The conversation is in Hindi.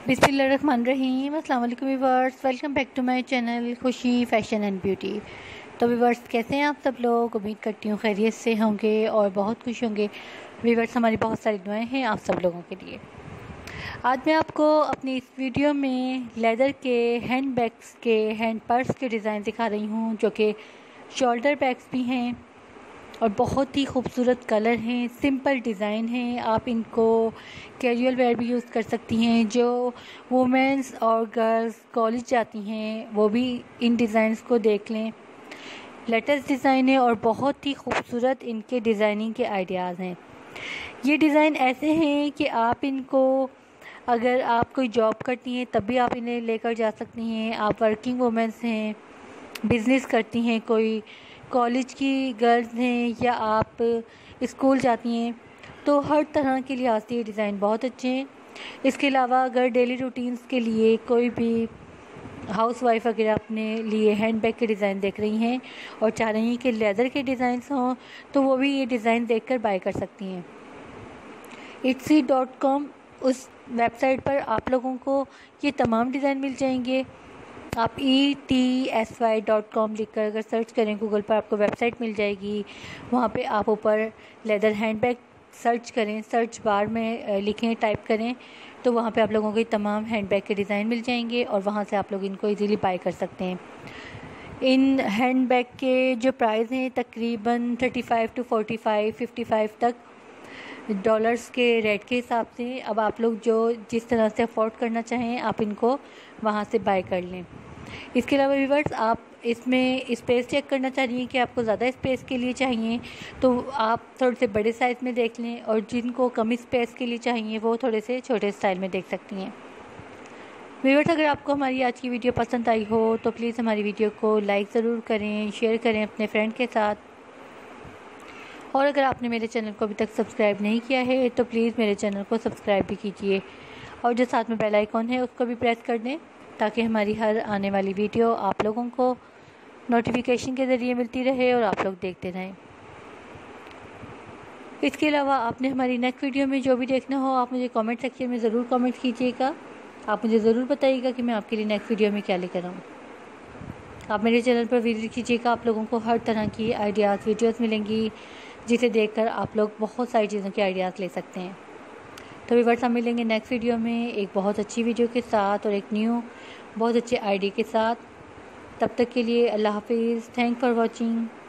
बिस्मिल्लाहिर्रहमानिर्रहीम। अस्सलाम वालेकुम viewers, welcome back to my channel Khushi fashion and beauty. तो व्यूअर्स, कैसे हैं आप सब लोग? उम्मीद करती हूँ खैरियत से होंगे और बहुत खुश होंगे। व्यूअर्स, हमारी बहुत सारी दुआएं हैं आप सब लोगों के लिए। आज मैं आपको अपनी इस वीडियो में लेदर के हैंड बैग्स के हैंड पर्स के डिज़ाइन दिखा रही हूँ, जो कि शोल्डर बैग्स भी हैं और बहुत ही खूबसूरत कलर हैं, सिंपल डिज़ाइन हैं। आप इनको कैजुअल वेयर भी यूज़ कर सकती हैं। जो वुमेंस और गर्ल्स कॉलेज जाती हैं वो भी इन डिज़ाइंस को देख लें। लेटेस्ट डिज़ाइन है और बहुत ही खूबसूरत इनके डिज़ाइनिंग के आइडियाज़ हैं। ये डिज़ाइन ऐसे हैं कि आप इनको, अगर आप कोई जॉब करती हैं तब भी आप इन्हें लेकर जा सकती हैं। आप वर्किंग वुमेंस हैं, बिज़नेस करती हैं, कोई कॉलेज की गर्ल्स हैं, या आप स्कूल जाती हैं, तो हर तरह के लिहाज से ये डिज़ाइन बहुत अच्छे हैं। इसके अलावा अगर डेली रूटीन्स के लिए कोई भी हाउसवाइफ अगर अपने लिए हैंडबैग के डिज़ाइन देख रही हैं और चाह रही हैं कि लेदर के डिज़ाइंस हों, तो वो भी ये डिज़ाइन देखकर बाय कर सकती हैं। etsy.com उस वेबसाइट पर आप लोगों को ये तमाम डिज़ाइन मिल जाएंगे। आप etsy.com लिखकर अगर सर्च करें गूगल पर, आपको वेबसाइट मिल जाएगी। वहाँ पे आप ऊपर लेदर हैंडबैग सर्च करें, सर्च बार में लिखें, टाइप करें, तो वहाँ पे आप लोगों को तमाम हैंडबैग के डिज़ाइन मिल जाएंगे और वहाँ से आप लोग इनको इजीली बाय कर सकते हैं। इन हैंडबैग के जो प्राइस हैं तकरीबन 35 to 45, 55 तक डॉलर्स के रेट के हिसाब से। अब आप लोग जो जिस तरह से अफोर्ड करना चाहें आप इनको वहाँ से बाय कर लें। इसके अलावा व्यूअर्स, आप इसमें स्पेस चेक करना चाह रही हैं कि आपको ज़्यादा स्पेस के लिए चाहिए तो आप थोड़े से बड़े साइज़ में देख लें, और जिनको कम स्पेस के लिए चाहिए वो थोड़े से छोटे स्टाइल में देख सकती हैं। व्यूअर्स, अगर आपको हमारी आज की वीडियो पसंद आई हो तो प्लीज़ हमारी वीडियो को लाइक ज़रूर करें, शेयर करें अपने फ्रेंड के साथ। और अगर आपने मेरे चैनल को अभी तक सब्सक्राइब नहीं किया है तो प्लीज़ मेरे चैनल को सब्सक्राइब भी कीजिए, और जो साथ में बेल आइकॉन है उसको भी प्रेस कर दें, ताकि हमारी हर आने वाली वीडियो आप लोगों को नोटिफिकेशन के ज़रिए मिलती रहे और आप लोग देखते रहें। इसके अलावा आपने हमारी नेक्स्ट वीडियो में जो भी देखना हो आप मुझे कमेंट सेक्शन में ज़रूर कमेंट कीजिएगा। आप मुझे ज़रूर बताइएगा कि मैं आपके लिए नेक्स्ट वीडियो में क्या लेकर आऊँ। आप मेरे चैनल पर विजिट कीजिएगा, आप लोगों को हर तरह की आइडियाज़ वीडियोज़ मिलेंगी, जिसे देखकर आप लोग बहुत सारी चीज़ों के आइडियाज़ ले सकते हैं। तो व्यूअर्स, हम मिलेंगे नेक्स्ट वीडियो में एक बहुत अच्छी वीडियो के साथ और एक न्यू बहुत अच्छे आइडिया के साथ। तब तक के लिए अल्लाह हाफिज़। Thank for watching.